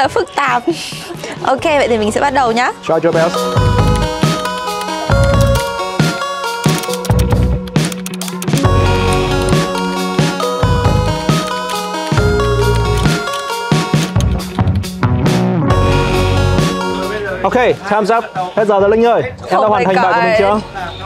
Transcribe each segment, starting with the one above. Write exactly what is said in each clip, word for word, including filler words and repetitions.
là phức tạp. Ok, vậy thì mình sẽ bắt đầu nhá. Try your best. Ok, time's up. Hết giờ rồi Linh ơi. Em đã hoàn thành bài của mình chưa?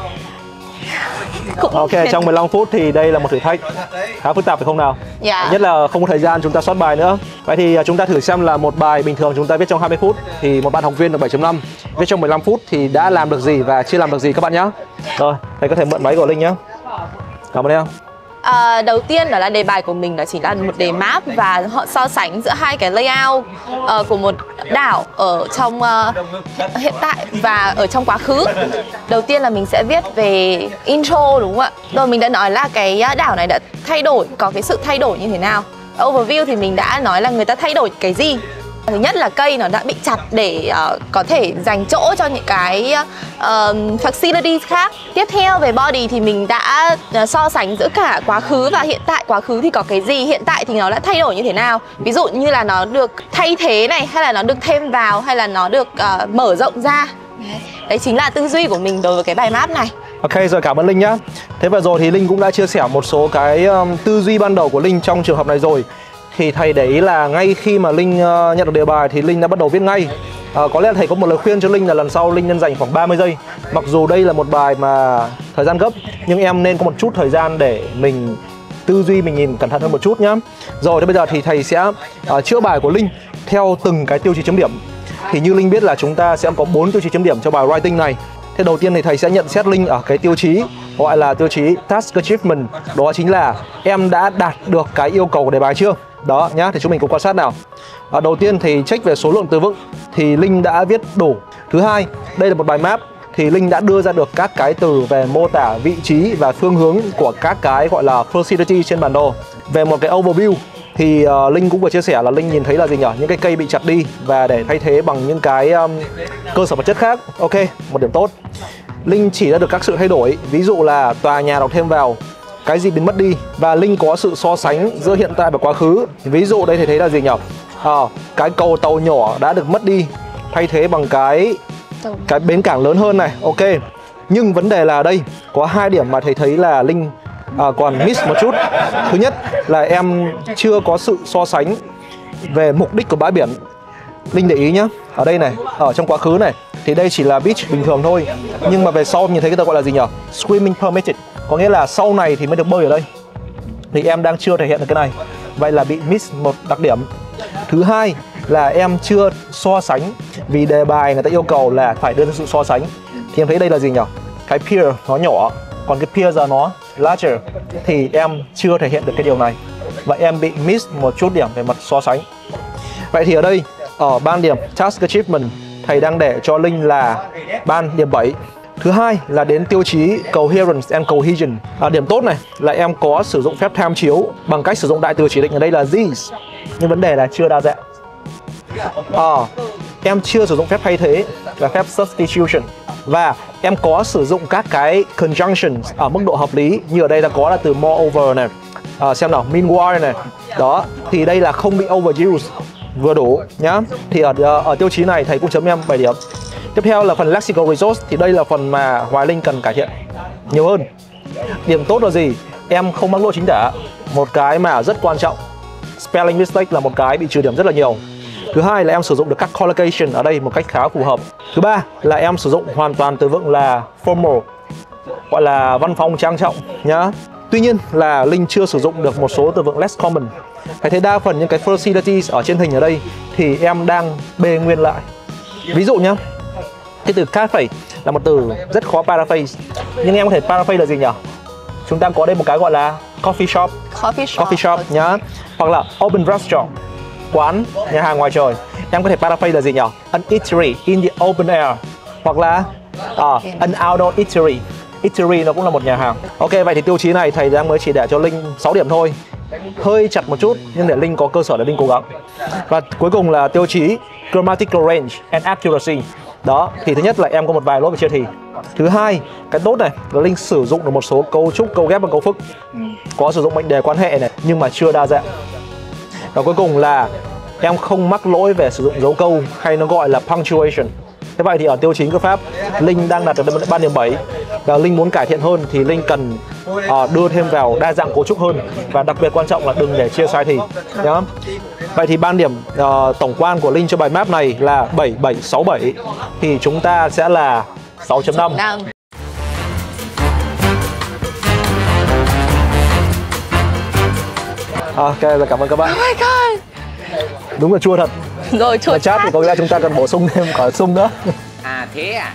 Cũng Ok, trong mười lăm phút thì đây là một thử thách khá phức tạp phải không nào? Dạ. Nhất là không có thời gian chúng ta soát bài nữa. Vậy thì chúng ta thử xem là một bài bình thường chúng ta viết trong hai mươi phút thì một bạn học viên được bảy chấm năm viết trong mười lăm phút thì đã làm được gì và chưa làm được gì các bạn nhé. Rồi, thầy có thể mượn máy của Linh nhé. Cảm ơn em. À, đầu tiên đó là đề bài của mình đó chỉ là một đề map và họ so sánh giữa hai cái layout uh, của một đảo ở trong uh, hiện tại và ở trong quá khứ. Đầu tiên là mình sẽ viết về intro đúng không ạ? Rồi mình đã nói là cái đảo này đã thay đổi, có cái sự thay đổi như thế nào. Overview thì mình đã nói là người ta thay đổi cái gì. Thứ nhất là cây nó đã bị chặt để uh, có thể dành chỗ cho những cái uh, facilities khác. Tiếp theo về body thì mình đã uh, so sánh giữa cả quá khứ và hiện tại. Quá khứ thì có cái gì, hiện tại thì nó đã thay đổi như thế nào. Ví dụ như là nó được thay thế này, hay là nó được thêm vào, hay là nó được uh, mở rộng ra. Đấy chính là tư duy của mình đối với cái bài map này. Ok, rồi cảm ơn Linh nhá. Thế vừa rồi thì Linh cũng đã chia sẻ một số cái um, tư duy ban đầu của Linh trong trường hợp này rồi. Thì thầy để ý là ngay khi mà Linh uh, nhận được đề bài thì Linh đã bắt đầu viết ngay. uh, Có lẽ là thầy có một lời khuyên cho Linh là lần sau Linh nên dành khoảng ba mươi giây. Mặc dù đây là một bài mà thời gian gấp, nhưng em nên có một chút thời gian để mình tư duy, mình nhìn cẩn thận hơn một chút nhá. Rồi, thế bây giờ thì thầy sẽ uh, chữa bài của Linh theo từng cái tiêu chí chấm điểm. Thì như Linh biết là chúng ta sẽ có bốn tiêu chí chấm điểm cho bài writing này. Thế đầu tiên thì thầy sẽ nhận xét Linh ở cái tiêu chí gọi là tiêu chí task achievement. Đó chính là em đã đạt được cái yêu cầu của đề bài chưa? Đó nhá, thì chúng mình cùng quan sát nào. à, Đầu tiên thì check về số lượng từ vựng thì Linh đã viết đủ. Thứ hai, đây là một bài map thì Linh đã đưa ra được các cái từ về mô tả vị trí và phương hướng của các cái gọi là facility trên bản đồ. Về một cái overview thì uh, Linh cũng vừa chia sẻ là Linh nhìn thấy là gì nhỉ? Những cái cây bị chặt đi và để thay thế bằng những cái um, cơ sở vật chất khác. Ok, một điểm tốt. Linh chỉ ra được các sự thay đổi, ví dụ là tòa nhà được thêm vào, cái gì biến mất đi, và Linh có sự so sánh giữa hiện tại và quá khứ. Ví dụ đây thầy thấy là gì nhỉ? À, cái cầu tàu nhỏ đã được mất đi, thay thế bằng cái cái bến cảng lớn hơn này. Ok. Nhưng vấn đề là đây có hai điểm mà thầy thấy là Linh à, còn miss một chút. Thứ nhất là em chưa có sự so sánh về mục đích của bãi biển. Linh để ý nhá, ở đây này, ở trong quá khứ này thì đây chỉ là beach bình thường thôi, nhưng mà về sau nhìn thấy cái từ gọi là gì nhỉ? Swimming permitted, có nghĩa là sau này thì mới được bơi ở đây. Thì em đang chưa thể hiện được cái này, vậy là bị miss một đặc điểm. Thứ hai là em chưa so sánh, vì đề bài người ta yêu cầu là phải đưa ra sự so sánh. Thì em thấy đây là gì nhỉ? Cái pier nó nhỏ, còn cái pier giờ nó larger, thì em chưa thể hiện được cái điều này. Vậy em bị miss một chút điểm về mặt so sánh. Vậy thì ở đây, ở ban điểm task achievement, thầy đang để cho Linh là ban điểm bảy. Thứ hai là đến tiêu chí coherence and cohesion. À, điểm tốt này là em có sử dụng phép tham chiếu bằng cách sử dụng đại từ chỉ định ở đây là these. Nhưng vấn đề là chưa đa dạng. À, em chưa sử dụng phép thay thế là phép substitution. Và em có sử dụng các cái conjunctions ở mức độ hợp lý, như ở đây là có là từ moreover này, à, xem nào, meanwhile này. Đó, thì đây là không bị overuse, vừa đủ nhá. Thì ở, ở tiêu chí này thầy cũng chấm em bảy điểm. Tiếp theo là phần lexical resource, thì đây là phần mà Hoài Linh cần cải thiện nhiều hơn. Điểm tốt là gì? Em không mắc lỗi chính tả, một cái mà rất quan trọng. Spelling mistake là một cái bị trừ điểm rất là nhiều. Thứ hai là em sử dụng được các collocation ở đây một cách khá phù hợp. Thứ ba là em sử dụng hoàn toàn từ vựng là formal, gọi là văn phòng trang trọng nhá. Tuy nhiên là Linh chưa sử dụng được một số từ vựng less common. Hãy thấy đa phần những cái facilities ở trên hình ở đây thì em đang bê nguyên lại. Ví dụ nhá, cái từ cafe là một từ rất khó paraphrase, nhưng em có thể paraphrase là gì nhỉ? Chúng ta có đây một cái gọi là coffee shop, Coffee shop, coffee shop nhá. Hoặc là open restaurant, quán, nhà hàng ngoài trời. Em có thể paraphrase là gì nhỉ? An eatery in the open air. Hoặc là uh, an outdoor eatery. Eatery nó cũng là một nhà hàng. Ok, vậy thì tiêu chí này thầy đang mới chỉ để cho Linh sáu điểm thôi. Hơi chặt một chút, nhưng để Linh có cơ sở để Linh cố gắng. Và cuối cùng là tiêu chí grammatical range and accuracy. Đó, thì thứ nhất là em có một vài lỗi về chia thì. Thứ hai, cái tốt này là Linh sử dụng được một số cấu trúc, câu ghép và câu phức. Có sử dụng mệnh đề quan hệ này, nhưng mà chưa đa dạng. Và cuối cùng là em không mắc lỗi về sử dụng dấu câu hay nó gọi là punctuation. Thế vậy thì ở tiêu chí ngữ pháp, Linh đang đạt được ba điểm bảy và Linh muốn cải thiện hơn thì Linh cần uh, đưa thêm vào đa dạng cấu trúc hơn, và đặc biệt quan trọng là đừng để chia sai thì nhá. Vậy thì ban điểm uh, tổng quan của Linh cho bài map này là bảy bảy sáu bảy, thì chúng ta sẽ là sáu chấm năm. Ok, rồi cảm ơn các bạn. Oh my god. Đúng là chua thật. Rồi chua chát thì có nghĩa là chúng ta cần bổ sung thêm quả sung nữa. À thế à?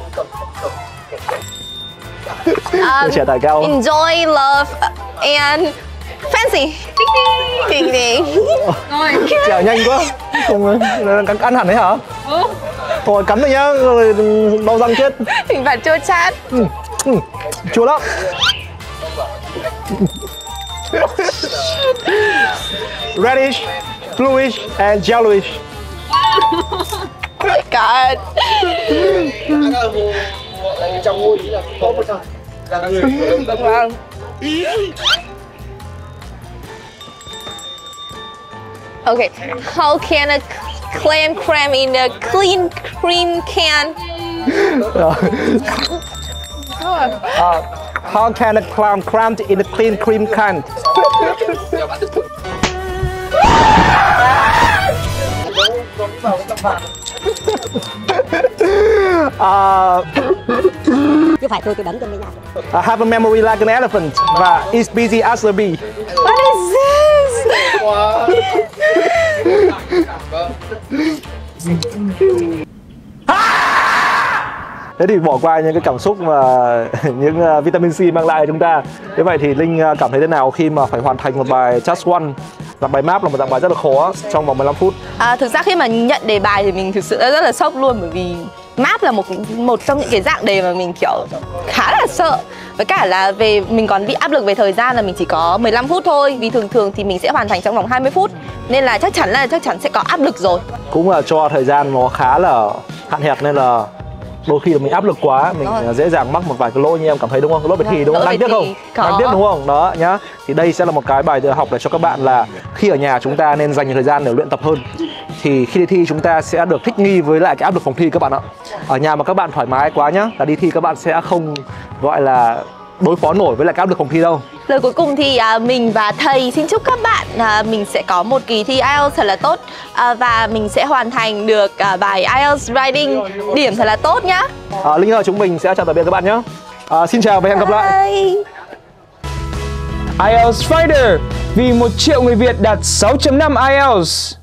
Um, trẻ tài cao. Enjoy, love and fancy. Ding ding. Trẻ nhanh quá. Không cắn ăn hẳn đấy hả? Ừ. Thôi cắn rồi nhá, rồi đau răng chết. Hình phạt chua chát. Ừ. Ừ. Chua lắm. Reddish, bluish and yellowish. Oh my god. Okay, how can a clam cram in a clean cream can? uh, how can a clam cram in a clean cream can? uh, Chứ phải tôi tôi đấm cho mấy nhà. I have a memory like an elephant và is busy as a bee. What is this? Thế thì bỏ qua những cái cảm xúc mà những uh, vitamin C mang lại cho chúng ta. Thế vậy thì Linh uh, cảm thấy thế nào khi mà phải hoàn thành một bài Just One? Và bài map là một dạng bài rất là khó trong vòng mười lăm phút. À, thực ra khi mà nhận đề bài thì mình thực sự rất là sốc luôn, bởi vì map là một một trong những cái dạng đề mà mình kiểu khá là sợ. Với cả là về mình còn bị áp lực về thời gian là mình chỉ có mười lăm phút thôi, vì thường thường thì mình sẽ hoàn thành trong vòng hai mươi phút. Nên là chắc chắn là chắc chắn sẽ có áp lực rồi. Cũng là cho thời gian nó khá là hạn hẹp nên là đôi khi là mình áp lực quá, mình rồi. dễ dàng mắc một vài cái lỗi như em cảm thấy đúng không? Lỗi bài thi đúng không? Đáng tiếc không? Đáng tiếc đúng không? Đó nhá. Thì đây sẽ là một cái bài học để cho các bạn là khi ở nhà chúng ta nên dành nhiều thời gian để luyện tập hơn. Thì khi đi thi chúng ta sẽ được thích nghi với lại cái áp lực phòng thi các bạn ạ. Ở nhà mà các bạn thoải mái quá nhá, là đi thi các bạn sẽ không gọi là đối phó nổi với lại cái áp lực phòng thi đâu. Lời cuối cùng thì à, mình và thầy xin chúc các bạn à, mình sẽ có một kỳ thi ai eo thật là tốt, à, và mình sẽ hoàn thành được à, bài ai eo Writing điểm thật là tốt nhá. À, Linh ơi, chúng mình sẽ chào tạm biệt các bạn nhé. À, xin chào và hẹn gặp lại. ai eo Fighter, vì một triệu người Việt đạt sáu chấm năm ai eo.